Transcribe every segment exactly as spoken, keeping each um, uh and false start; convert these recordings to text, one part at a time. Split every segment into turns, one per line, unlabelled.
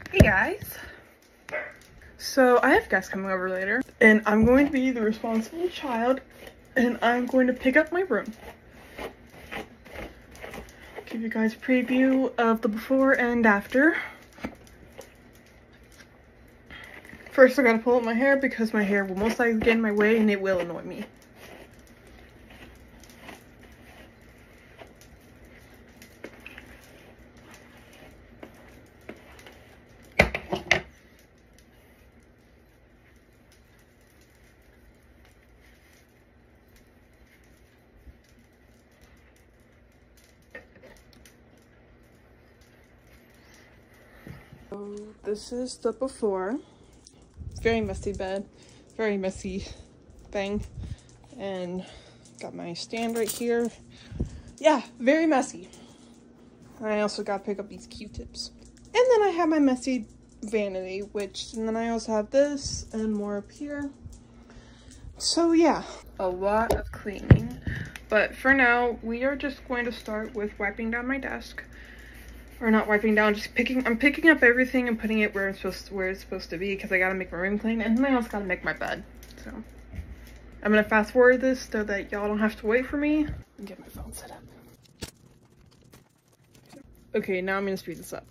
Hey guys. So I have guests coming over later and I'm going to be the responsible child and I'm going to pick up my room. Give you guys a preview of the before and after. First I gotta pull up my hair because my hair will most likely get in my way and it will annoy me. So this is the before. Very messy bed, very messy thing, and got my stand right here. Yeah, very messy. I also got to pick up these Q-tips. And then I have my messy vanity, which, and then I also have this and more up here. So yeah, a lot of cleaning. But for now, we are just going to start with wiping down my desk. Or not wiping down, just picking, I'm picking up everything and putting it where it's supposed to, where it's supposed to be because I gotta make my room clean and then I also gotta make my bed. So I'm gonna fast forward this so that y'all don't have to wait for me. And get my phone set up. Okay, now I'm gonna speed this up.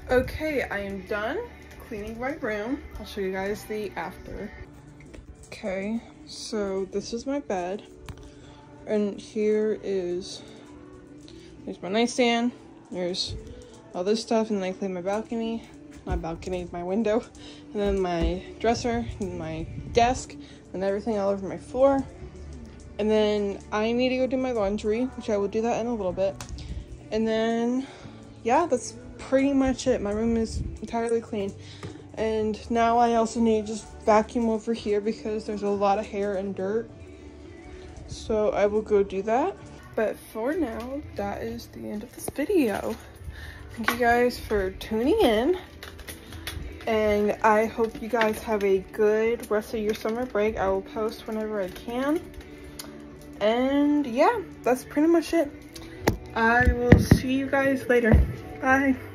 Okay, I am done cleaning my room. I'll show you guys the after. Okay, so this is my bed. And here is, there's my nightstand. There's all this stuff, and then I clean my balcony. My balcony, my window. And then my dresser, and my desk, and everything all over my floor. And then I need to go do my laundry, which I will do that in a little bit. And then, yeah, that's pretty much it. My room is entirely clean. And now I also need to just vacuum over here because there's a lot of hair and dirt. So I will go do that. But for now, that is the end of this video. Thank you guys for tuning in. And I hope you guys have a good rest of your summer break. I will post whenever I can. And yeah, that's pretty much it. I will see you guys later. Bye.